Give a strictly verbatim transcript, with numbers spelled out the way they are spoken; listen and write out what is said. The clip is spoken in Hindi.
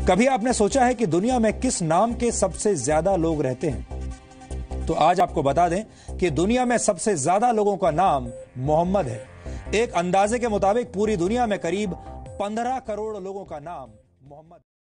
कभी आपने सोचा है कि दुनिया में किस नाम के सबसे ज्यादा लोग रहते हैं? तो आज आपको बता दें कि दुनिया में सबसे ज्यादा लोगों का नाम मोहम्मद है। एक अंदाजे के मुताबिक पूरी दुनिया में करीब पंद्रह करोड़ लोगों का नाम मोहम्मद